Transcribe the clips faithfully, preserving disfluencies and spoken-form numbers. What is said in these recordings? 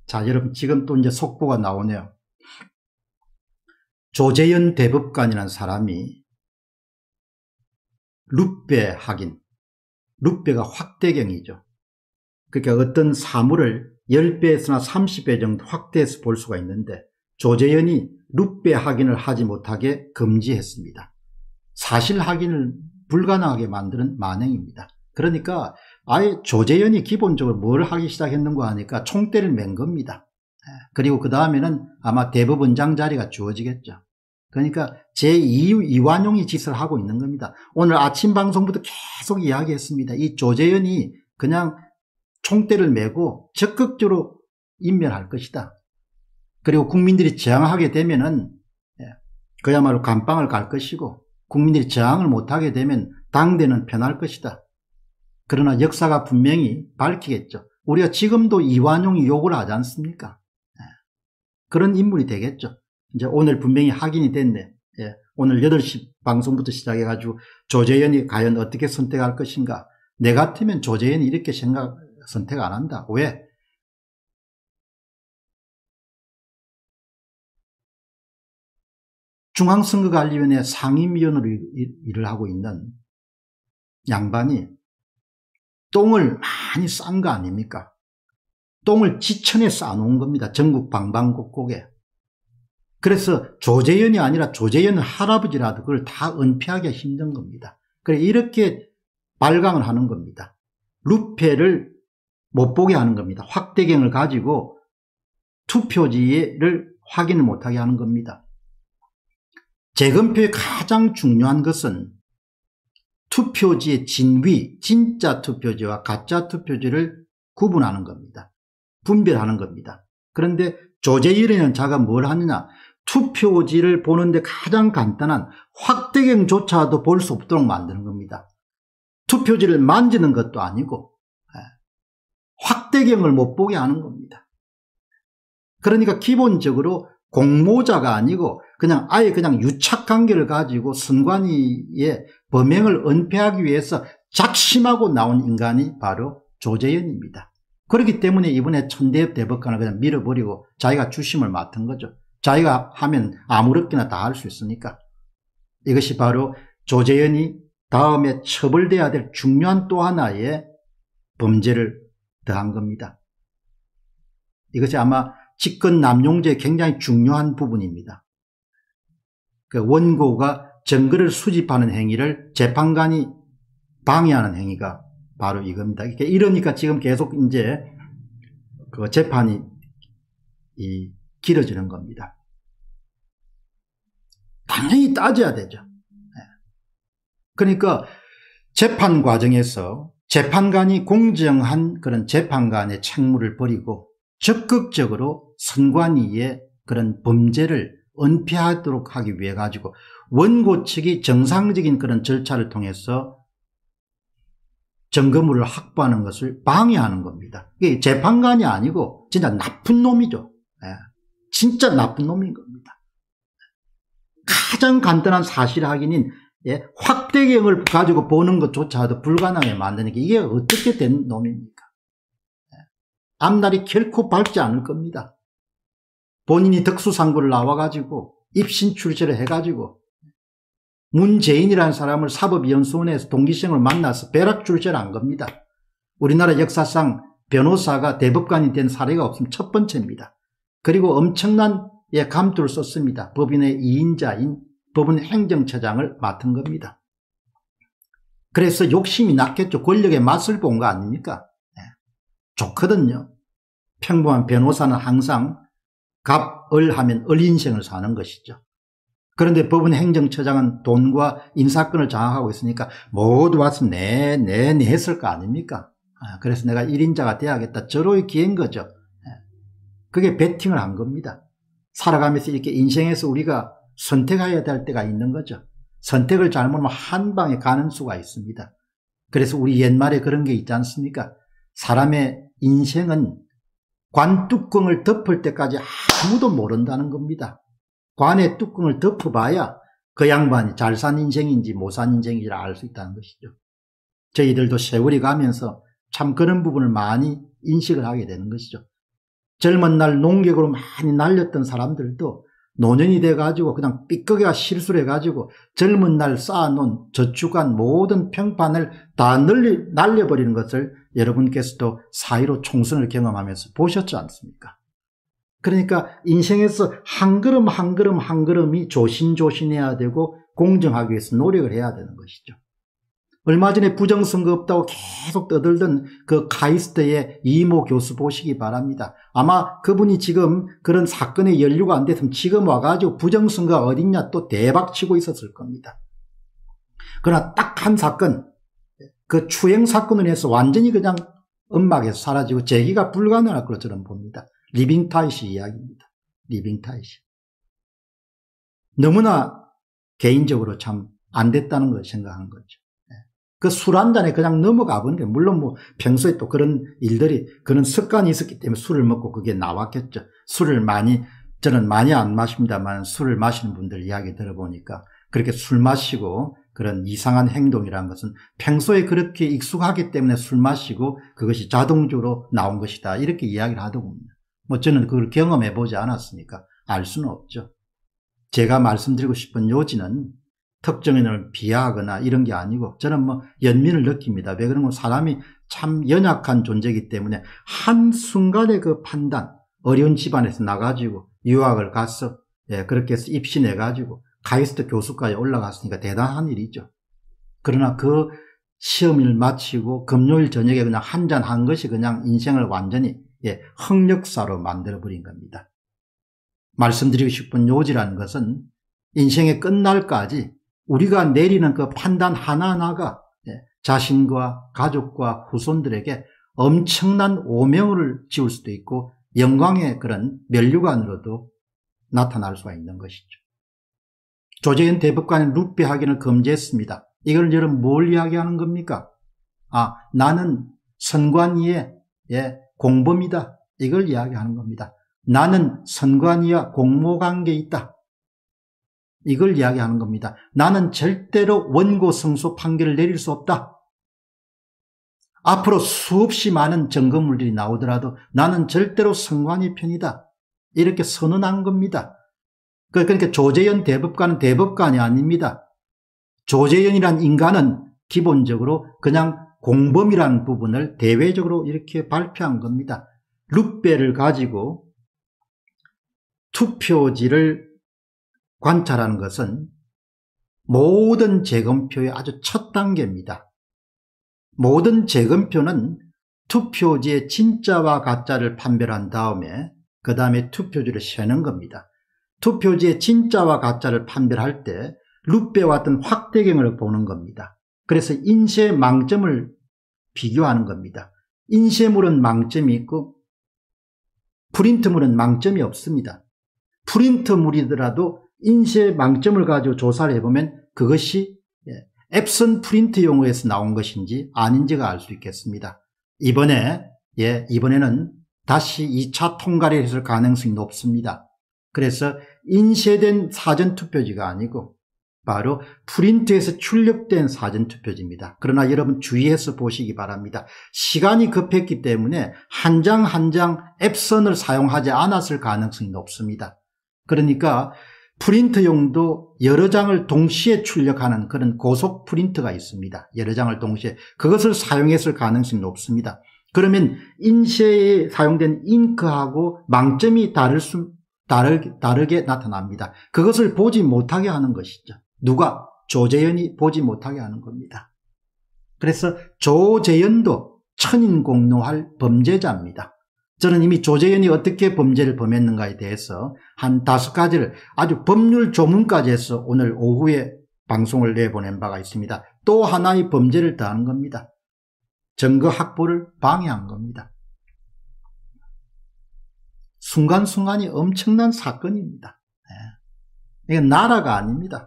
자, 여러분, 지금 또 이제 속보가 나오네요. 조재현 대법관이라는 사람이 룻배 확인, 룻배가 확대경이죠. 그러니까 어떤 사물을 십 배에서나 삼십 배 정도 확대해서 볼 수가 있는데, 조재현이 룻배 확인을 하지 못하게 금지했습니다. 사실 확인을 불가능하게 만드는 만행입니다. 그러니까 아예 조재현이 기본적으로 뭘 하기 시작했는가 하니까 총대를 맨 겁니다. 그리고 그 다음에는 아마 대법원장 자리가 주어지겠죠. 그러니까 제이 이완용이 짓을 하고 있는 겁니다. 오늘 아침 방송부터 계속 이야기했습니다. 이 조재현이 그냥 총대를 메고 적극적으로 인멸할 것이다. 그리고 국민들이 저항하게 되면은 그야말로 감방을 갈 것이고, 국민들이 저항을 못하게 되면 당대는 편할 것이다. 그러나 역사가 분명히 밝히겠죠. 우리가 지금도 이완용이 욕을 하지 않습니까? 그런 인물이 되겠죠. 이제 오늘 분명히 확인이 됐네. 예, 오늘 여덟 시 방송부터 시작해가지고 조재현이 과연 어떻게 선택할 것인가. 내 같으면 조재현이 이렇게 생각, 선택 안 한다. 왜? 중앙선거관리위원회 상임위원으로 일을 하고 있는 양반이 똥을 많이 싼 거 아닙니까? 똥을 지천에 쌓아놓은 겁니다. 전국 방방곡곡에. 그래서 조재현이 아니라 조재현 할아버지라도 그걸 다 은폐하기가 힘든 겁니다. 그래 이렇게 발광을 하는 겁니다. 루페를 못 보게 하는 겁니다. 확대경을 가지고 투표지를 확인을 못하게 하는 겁니다. 재검표의 가장 중요한 것은 투표지의 진위, 진짜 투표지와 가짜 투표지를 구분하는 겁니다. 분별하는 겁니다. 그런데 조재현이라는 자가 뭘 하느냐, 투표지를 보는데 가장 간단한 확대경조차도 볼 수 없도록 만드는 겁니다. 투표지를 만지는 것도 아니고 확대경을 못 보게 하는 겁니다. 그러니까 기본적으로 공모자가 아니고 그냥 아예 그냥 유착관계를 가지고 선관위의 범행을 은폐하기 위해서 작심하고 나온 인간이 바로 조재현입니다. 그렇기 때문에 이번에 천대엽 대법관을 그냥 밀어버리고 자기가 주심을 맡은 거죠. 자기가 하면 아무렇게나 다 할 수 있으니까. 이것이 바로 조재현이 다음에 처벌돼야 될 중요한 또 하나의 범죄를 더한 겁니다. 이것이 아마 직권남용죄의 굉장히 중요한 부분입니다. 그 원고가 증거를 수집하는 행위를 재판관이 방해하는 행위가 바로 이겁니다. 이러니까 지금 계속 이제 그 재판이 이 길어지는 겁니다. 당연히 따져야 되죠. 그러니까 재판 과정에서 재판관이 공정한 그런 재판관의 책무를 버리고 적극적으로 선관위의 그런 범죄를 은폐하도록 하기 위해 가지고 원고 측이 정상적인 그런 절차를 통해서 증거물을 확보하는 것을 방해하는 겁니다. 이게 재판관이 아니고 진짜 나쁜 놈이죠. 진짜 나쁜 놈인 겁니다. 가장 간단한 사실 확인인 확대경을 가지고 보는 것조차도 불가능하게 만드는 게 이게 어떻게 된 놈입니까? 앞날이 결코 밝지 않을 겁니다. 본인이 덕수상고를 나와가지고 입신 출세를 해가지고 문재인이라는 사람을 사법연수원에서 동기생을 만나서 벼락 출세를 한 겁니다. 우리나라 역사상 변호사가 대법관이 된 사례가 없으면 첫 번째입니다. 그리고 엄청난 예, 감투를 썼습니다. 법인의 이인자인 법원 행정처장을 맡은 겁니다. 그래서 욕심이 났겠죠. 권력의 맛을 본 거 아닙니까? 네. 좋거든요. 평범한 변호사는 항상 갑을 하면 을 인생을 사는 것이죠. 그런데 법원 행정처장은 돈과 인사권을 장악하고 있으니까 모두 와서 네, 네, 네 했을 거 아닙니까? 그래서 내가 일인자가 돼야겠다. 저로의 기회인 거죠. 그게 베팅을 한 겁니다. 살아가면서 이렇게 인생에서 우리가 선택해야 될 때가 있는 거죠. 선택을 잘못하면 한 방에 가는 수가 있습니다. 그래서 우리 옛말에 그런 게 있지 않습니까? 사람의 인생은 관뚜껑을 덮을 때까지 아무도 모른다는 겁니다. 관의 뚜껑을 덮어봐야 그 양반이 잘 산 인생인지 못 산 인생인지 알 수 있다는 것이죠. 저희들도 세월이 가면서 참 그런 부분을 많이 인식을 하게 되는 것이죠. 젊은 날 농객으로 많이 날렸던 사람들도 노년이 돼가지고 그냥 삐걱이가 실수를 해가지고 젊은 날 쌓아놓은 저축한 모든 평판을 다 널리, 날려버리는 것을 여러분께서도 사이로 총선을 경험하면서 보셨지 않습니까? 그러니까 인생에서 한 걸음 한 걸음 한 걸음이 조신조신해야 되고 공정하기 위해서 노력을 해야 되는 것이죠. 얼마 전에 부정선거 없다고 계속 떠들던 그 카이스트의 이모 교수 보시기 바랍니다. 아마 그분이 지금 그런 사건에 연루가 안 됐으면 지금 와가지고 부정선거가 어딨냐 또 대박치고 있었을 겁니다. 그러나 딱 한 사건, 그 추행 사건을 해서 완전히 그냥 음막에서 사라지고 재기가 불가능할 것처럼 봅니다. 리빙타이시 이야기입니다. 리빙타이시. 너무나 개인적으로 참 안 됐다는 걸 생각한 거죠. 그 술 한 잔에 그냥 넘어가 버린 게, 물론 뭐 평소에 또 그런 일들이, 그런 습관이 있었기 때문에 술을 먹고 그게 나왔겠죠. 술을 많이, 저는 많이 안 마십니다만 술을 마시는 분들 이야기 들어보니까 그렇게 술 마시고 그런 이상한 행동이라는 것은 평소에 그렇게 익숙하기 때문에 술 마시고 그것이 자동적으로 나온 것이다, 이렇게 이야기를 하더군요. 뭐 저는 그걸 경험해 보지 않았으니까 알 수는 없죠. 제가 말씀드리고 싶은 요지는 특정인을 비하하거나 이런 게 아니고, 저는 뭐 연민을 느낍니다. 왜 그런 건 사람이 참 연약한 존재이기 때문에 한순간의 그 판단, 어려운 집안에서 나가지고 유학을 가서, 예, 그렇게 해서 입시내가지고 카이스트 교수까지 올라갔으니까 대단한 일이죠. 그러나 그 시험을 마치고 금요일 저녁에 그냥 한잔 한 것이 그냥 인생을 완전히, 예, 흑역사로 만들어버린 겁니다. 말씀드리고 싶은 요지라는 것은 인생의 끝날까지 우리가 내리는 그 판단 하나하나가 자신과 가족과 후손들에게 엄청난 오명을 지울 수도 있고 영광의 그런 면류관으로도 나타날 수가 있는 것이죠. 조재현 대법관은 룻배 확인을 금지했습니다. 이걸 여러분 뭘 이야기하는 겁니까? 아, 나는 선관위의, 예, 공범이다, 이걸 이야기하는 겁니다. 나는 선관위와 공모관계에 있다, 이걸 이야기하는 겁니다. 나는 절대로 원고 승소 판결을 내릴 수 없다. 앞으로 수없이 많은 증거물들이 나오더라도 나는 절대로 선관위 편이다, 이렇게 선언한 겁니다. 그러니까 조재현 대법관은 대법관이 아닙니다. 조재현이란 인간은 기본적으로 그냥 공범이라는 부분을 대외적으로 이렇게 발표한 겁니다. 룻배를 가지고 투표지를 관찰하는 것은 모든 재검표의 아주 첫 단계입니다. 모든 재검표는 투표지의 진짜와 가짜를 판별한 다음에 그 다음에 투표지를 세는 겁니다. 투표지의 진짜와 가짜를 판별할 때 룻배와 같은 확대경을 보는 겁니다. 그래서 인쇄 망점을 비교하는 겁니다. 인쇄물은 망점이 있고 프린트물은 망점이 없습니다. 프린트물이더라도 인쇄 망점을 가지고 조사를 해보면 그것이 앱선 프린트 용어에서 나온 것인지 아닌지가 알 수 있겠습니다. 이번에, 예, 이번에는 다시 이 차 통과를 했을 가능성이 높습니다. 그래서 인쇄된 사전투표지가 아니고 바로 프린트에서 출력된 사전투표지입니다. 그러나 여러분 주의해서 보시기 바랍니다. 시간이 급했기 때문에 한 장 한 장 앱선을 사용하지 않았을 가능성이 높습니다. 그러니까 프린트용도 여러 장을 동시에 출력하는 그런 고속 프린터가 있습니다. 여러 장을 동시에, 그것을 사용했을 가능성이 높습니다. 그러면 인쇄에 사용된 잉크하고 망점이 다를 수, 다르, 다르게 나타납니다. 그것을 보지 못하게 하는 것이죠. 누가? 조재현이 보지 못하게 하는 겁니다. 그래서 조재현도 천인공노할 범죄자입니다. 저는 이미 조재현이 어떻게 범죄를 범했는가에 대해서 한 다섯 가지를 아주 법률 조문까지 해서 오늘 오후에 방송을 내보낸 바가 있습니다. 또 하나의 범죄를 더한 겁니다. 증거 확보를 방해한 겁니다. 순간순간이 엄청난 사건입니다. 네. 이건 나라가 아닙니다.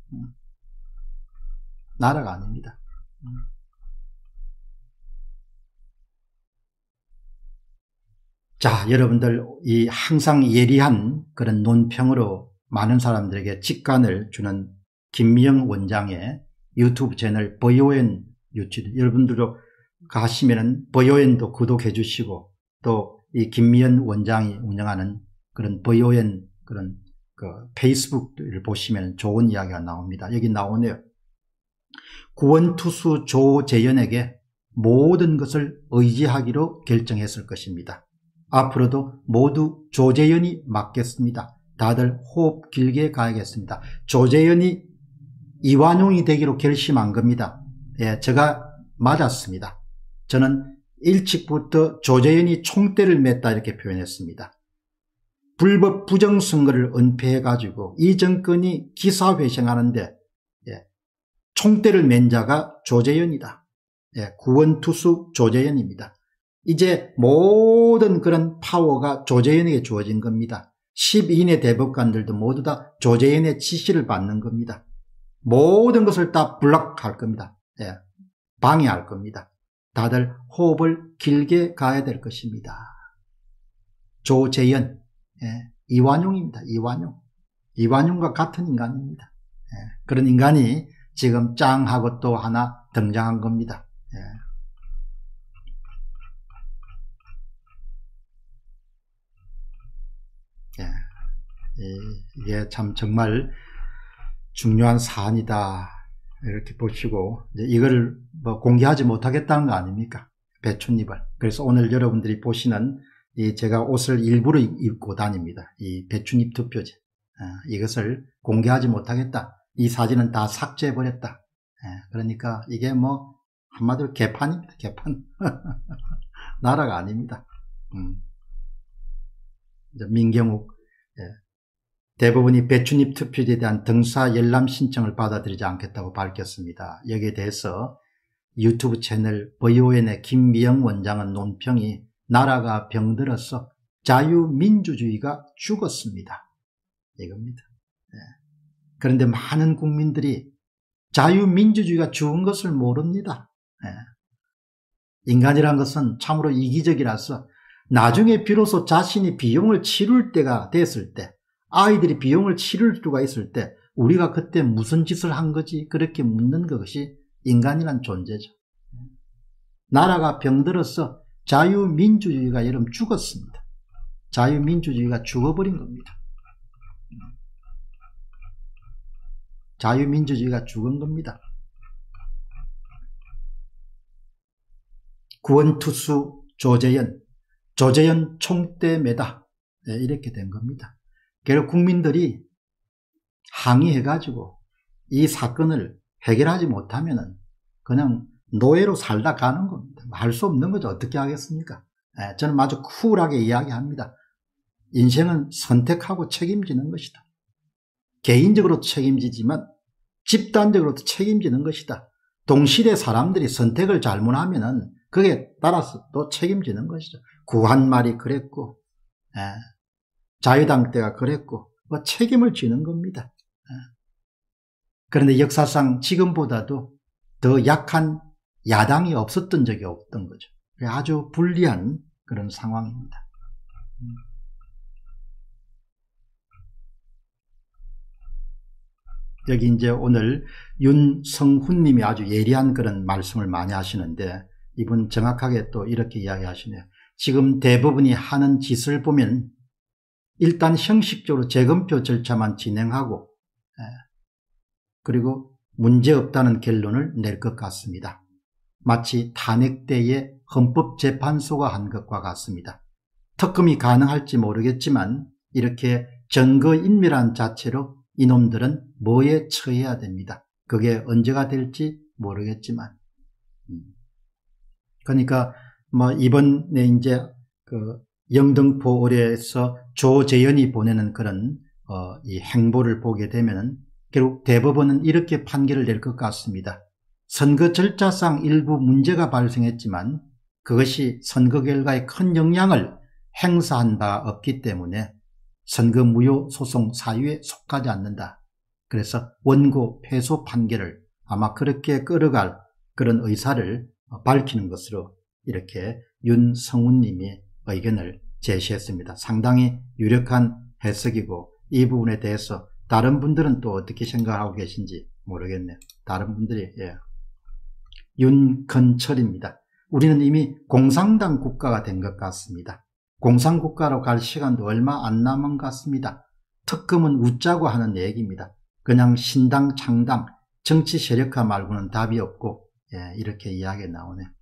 나라가 아닙니다. 자, 여러분들, 이 항상 예리한 그런 논평으로 많은 사람들에게 직관을 주는 김미영 원장의 유튜브 채널 버이오엔 유튜브, 여러분들도 가시면은 버이오엔도 구독해 주시고 또 이 김미연 원장이 운영하는 그런 브이오엔 그런 그 페이스북을 보시면 좋은 이야기가 나옵니다. 여기 나오네요. 구원투수 조재현에게 모든 것을 의지하기로 결정했을 것입니다. 앞으로도 모두 조재현이 맡겠습니다. 다들 호흡 길게 가야겠습니다. 조재현이 이완용이 되기로 결심한 겁니다. 예, 제가 맞았습니다. 저는 일찍부터 조재현이 총대를 맸다 이렇게 표현했습니다. 불법 부정선거를 은폐해가지고 이 정권이 기사회생하는데 예, 총대를 맨 자가 조재현이다. 예, 구원투수 조재현입니다. 이제 모든 그런 파워가 조재현에게 주어진 겁니다. 십이 인의 대법관들도 모두 다 조재현의 지시를 받는 겁니다. 모든 것을 다 블록할 겁니다. 예, 방해할 겁니다. 다들 호흡을 길게 가야 될 것입니다. 조재현, 예, 이완용입니다. 이완용. 이완용과 같은 인간입니다. 예, 그런 인간이 지금 짱하고 또 하나 등장한 겁니다. 예. 예, 이게 참 정말 중요한 사안이다 이렇게 보시고 이제 이걸 뭐 공개하지 못하겠다는 거 아닙니까? 배춧잎을. 그래서 오늘 여러분들이 보시는 이 제가 옷을 일부러 입고 다닙니다. 이 배춧잎 투표지. 어, 이것을 공개하지 못하겠다. 이 사진은 다 삭제해버렸다. 예, 그러니까 이게 뭐 한마디로 개판입니다. 개판. 나라가 아닙니다. 음. 이제 민경욱 예. 대법원이 배춧잎 투표지에 대한 등사 열람 신청을 받아들이지 않겠다고 밝혔습니다. 여기에 대해서 유튜브 채널 브이오엔의 김미영 원장은 논평이 나라가 병들어서 자유민주주의가 죽었습니다. 이겁니다. 예. 그런데 많은 국민들이 자유민주주의가 죽은 것을 모릅니다. 예. 인간이란 것은 참으로 이기적이라서 나중에 비로소 자신이 비용을 치룰 때가 됐을 때, 아이들이 비용을 치룰 수가 있을 때 우리가 그때 무슨 짓을 한 거지 그렇게 묻는 것이 인간이란 존재죠. 나라가 병들어서 자유민주주의가 여러분 죽었습니다. 자유민주주의가 죽어버린 겁니다. 자유민주주의가 죽은 겁니다. 구원투수 조재현, 조재현 총대 매다. 네, 이렇게 된 겁니다. 결국 국민들이 항의해가지고 이 사건을 해결하지 못하면은 그냥 노예로 살다 가는 겁니다. 할 수 없는 거죠. 어떻게 하겠습니까? 네, 저는 아주 쿨하게 이야기합니다. 인생은 선택하고 책임지는 것이다. 개인적으로 책임지지만 집단적으로도 책임지는 것이다. 동시대 사람들이 선택을 잘못하면은 그게 따라서 또 책임지는 것이죠. 구한말이 그랬고 예, 자유당 때가 그랬고 뭐 책임을 지는 겁니다. 예. 그런데 역사상 지금보다도 더 약한 야당이 없었던 적이 없던 거죠. 아주 불리한 그런 상황입니다. 여기 이제 오늘 윤성훈 님이 아주 예리한 그런 말씀을 많이 하시는데 이분 정확하게 또 이렇게 이야기하시네요. 지금 대법원이 하는 짓을 보면 일단 형식적으로 재검표 절차만 진행하고 그리고 문제없다는 결론을 낼 것 같습니다. 마치 탄핵 때의 헌법재판소가 한 것과 같습니다. 특검이 가능할지 모르겠지만 이렇게 증거인멸한 자체로 이놈들은 뭐에 처해야 됩니다. 그게 언제가 될지 모르겠지만. 그러니까 뭐 이번에 이제 그 영등포 의뢰에서 조재현이 보내는 그런 어 이 행보를 보게 되면은 결국 대법원은 이렇게 판결을 낼 것 같습니다. 선거 절차상 일부 문제가 발생했지만 그것이 선거 결과에 큰 영향을 행사한 바 없기 때문에 선거 무효 소송 사유에 속하지 않는다. 그래서 원고 패소 판결을 아마 그렇게 끌어갈 그런 의사를 밝히는 것으로 이렇게 윤성훈 님이 의견을 제시했습니다. 상당히 유력한 해석이고 이 부분에 대해서 다른 분들은 또 어떻게 생각하고 계신지 모르겠네요. 다른 분들이 예. 윤건철입니다. 우리는 이미 공산당 국가가 된 것 같습니다. 공산국가로 갈 시간도 얼마 안 남은 것 같습니다. 특검은 웃자고 하는 얘기입니다. 그냥 신당 창당 정치 세력화 말고는 답이 없고, 예, 이렇게 이야기가 나오네요.